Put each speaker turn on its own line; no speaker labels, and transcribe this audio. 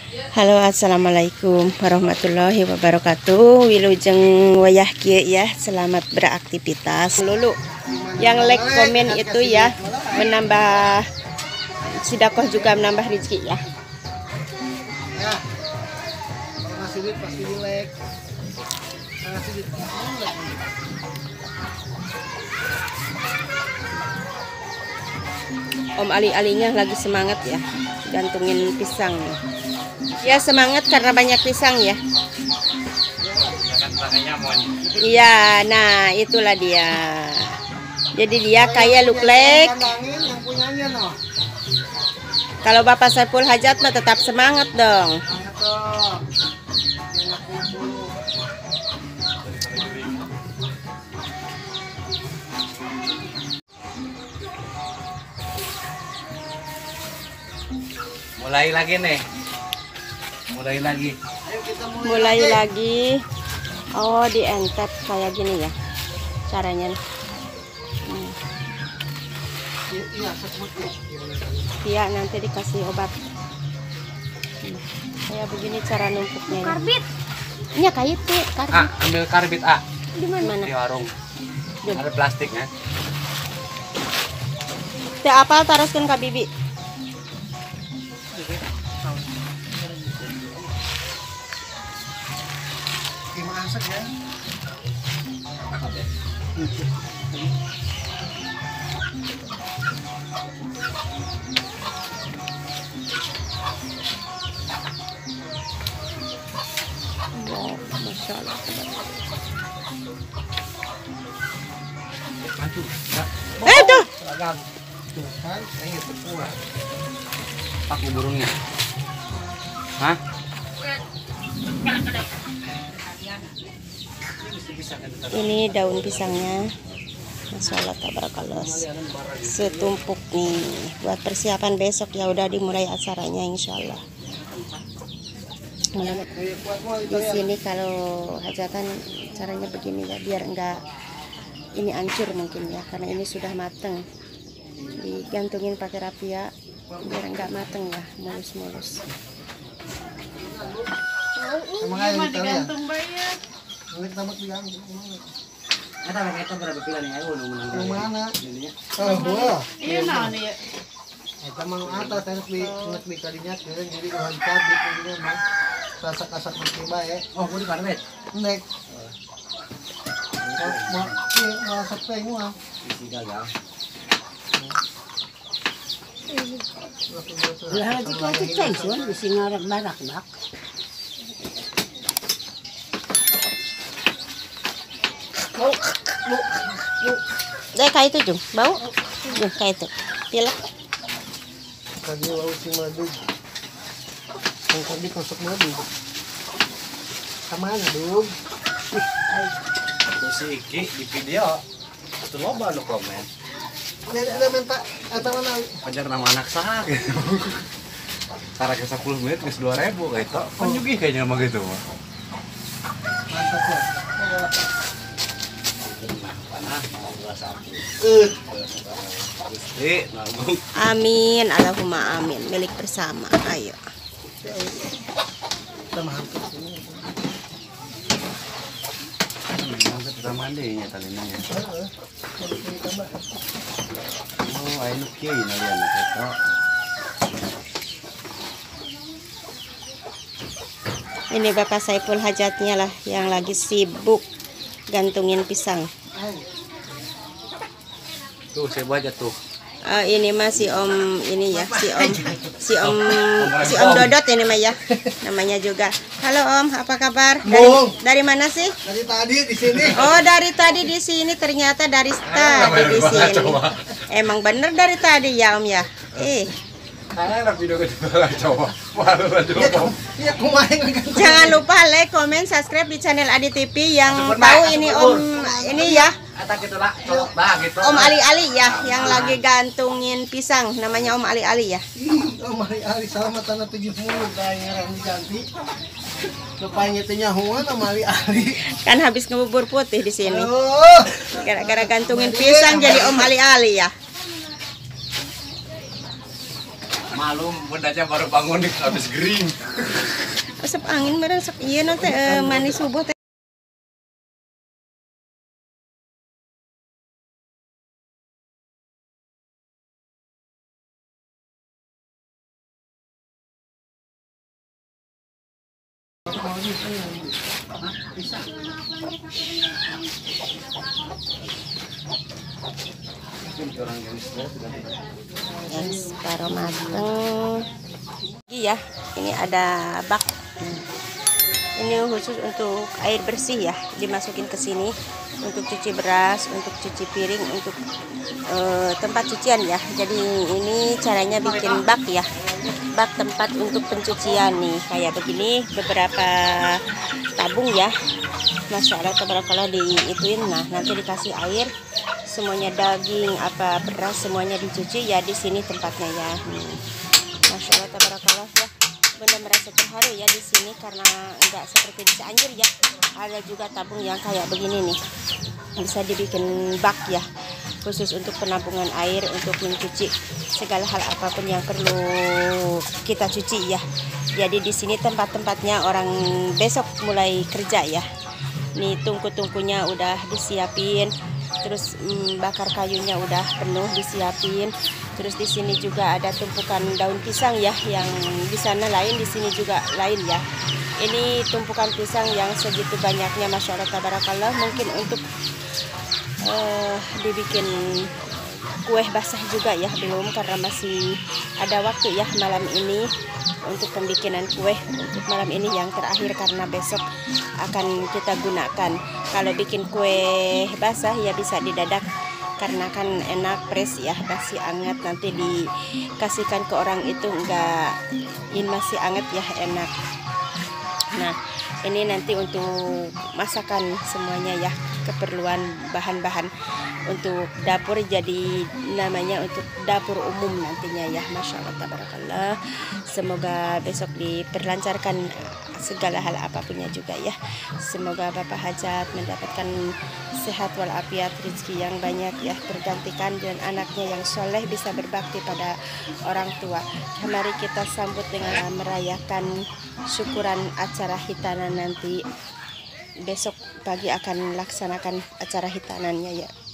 Halo, assalamualaikum warahmatullahi wabarakatuh. Wilujeng wayah kieu ya, selamat beraktivitas. Lulu yang like komen itu ya, menambah sedekah juga menambah rezeki ya.
Ya, kalau ngasih duit pasti di like. Ngasih duit
Om Ali-alinya lagi semangat ya, gantungin pisang. Ya semangat karena banyak pisang ya. Iya, nah itulah dia. Jadi dia kayak luklek. Kalau Bapak Saiful Hajat mah tetap semangat dong.
Mulai lagi nih. Mulai lagi.
Mulai lagi. Oh, dientep kayak gini ya caranya. Iya, nanti dikasih obat. Kayak begini cara numpuknya. Karbit. Iya, kayak itu karbit.
Ambil karbit
Di mana?
di warung. Ada plastiknya.
Teh apal taroskeun ka bibi.
Masak ya.
Wow, Masya Allah.
Maju.
Tuh.
Tuh kan, ini terkuat.
Pakai burungnya. Hah?
Ini daun pisangnya. Masya Allah, tabarakallah. Setumpuk nih buat persiapan besok ya, udah dimulai acaranya insya Allah. Di sini kalau hajatan caranya begini ya, biar enggak ini hancur mungkin ya, karena ini sudah mateng. Digantungin pakai rapia biar enggak mateng ya, mulus-mulus.
Emang aja digantung bayar. Nggak tamat digantung.
Ada lagi itu berapa pilihan ya?
Yang mana? Oh, wah.
Iya nah nih.
Eta mang atas enak di kadinya kan jadi ulah dikabit intinya mah. Kasak-kasak mesti bae.
Oh, mau di karbit.
Nek. Mau sepeng mah.
Isi gagal.
Lah lagi kau tu tension di singarak barak bak.
Deh kayak itu Jung, bau? Jung kayak itu. Pilek.
Tadi wau si madu. Yang tadi masuk madu. Kamana, Dug?
Itu si Iki di video. Itu loba lu komen.
Ada minta atau mana?
Pajar nama anak sah gitu. Cara ke 10 menit ke 2.000 kayak itu. Kan juga kayaknya mah gitu mah.
Mantap ya.
Gusti, nabung.
Amin, Allahumma amin. Milik bersama. Ayo.
Kita mantap sini.
Kita mandinya talinya. Oh, ayo kieu nalian eta.
Ini Bapak Saiful Hajatnya lah yang lagi sibuk gantungin pisang.
Tuh, saya baca tuh.
Ini mah si Om ini ya, si Om Dodot ini mah ya, namanya juga. Halo Om, apa kabar? Dari mana sih?
Dari tadi di sini.
Oh, dari tadi di sini, ternyata dari tadi di sini. Emang bener dari tadi ya Om ya.
Karena video kedua coba.
Iya, kumain enggak.
Jangan lupa like, comment, subscribe di channel Adi TV yang tahu ini Om ini ya.
Gitu lah, colok dah gitu.
Om Ali-Ali ya, yang lagi gantungin pisang, namanya Om Ali-Ali ya.
Oh, mari ali selamat tanah 70 tanya orang diganti. Rupanya teh nyahuan sama ali-ali.
Kan habis ngebubur putih di sini.
Oh.
Gara-gara gantungin pisang jadi Om Ali-Ali ya.
malum bundanya baru bangun nih habis gering.
Asap angin bareng sok iya nanti manis subuh teh. Yang separuh mateng. Ya, ini ada bak. Ini khusus untuk air bersih ya, dimasukin ke sini untuk cuci beras, untuk cuci piring, untuk tempat cucian ya. Jadi ini caranya bikin bak ya, bak tempat untuk pencucian nih kayak begini, beberapa tabung ya. Masya Allah, tabarakallah diituin. Nah nanti dikasih air, semuanya daging apa beras semuanya dicuci ya di sini tempatnya ya. Masya Allah, tabarakallah ya. Bunda merasa terharu ya di sini karena enggak seperti di Cianjur ya. Ada juga tabung yang kayak begini nih, bisa dibikin bak ya, khusus untuk penampungan air untuk mencuci segala hal apapun yang perlu kita cuci ya. Jadi di sini tempat-tempatnya orang besok mulai kerja ya. Nih tungku-tungkunya udah disiapin, terus bakar kayunya udah penuh disiapin. Terus di sini juga ada tumpukan daun pisang ya, yang di sana lain, di sini juga lain ya. Ini tumpukan pisang yang segitu banyaknya, masya Allah tabarakallah. Mungkin untuk dibikin kue basah juga ya, belum, karena masih ada waktu ya malam ini untuk pembikinan kue untuk malam ini yang terakhir, karena besok akan kita gunakan. Kalau bikin kue basah ya bisa didadak, karena kan enak fresh ya, masih anget, nanti dikasihkan ke orang itu enggak ini masih anget ya, enak. Nah ini nanti untuk masakan semuanya ya, keperluan bahan-bahan untuk dapur, jadi namanya untuk dapur umum nantinya ya. Masya Allah tabarakallah, semoga besok diperlancarkan segala hal apapunnya juga ya. Semoga Bapak Hajat mendapatkan sehat walafiat, rezeki yang banyak ya, tergantikan, dan anaknya yang soleh bisa berbakti pada orang tua. Mari kita sambut dengan merayakan syukuran acara hitanan nanti. Besok pagi akan laksanakan acara hitanannya ya.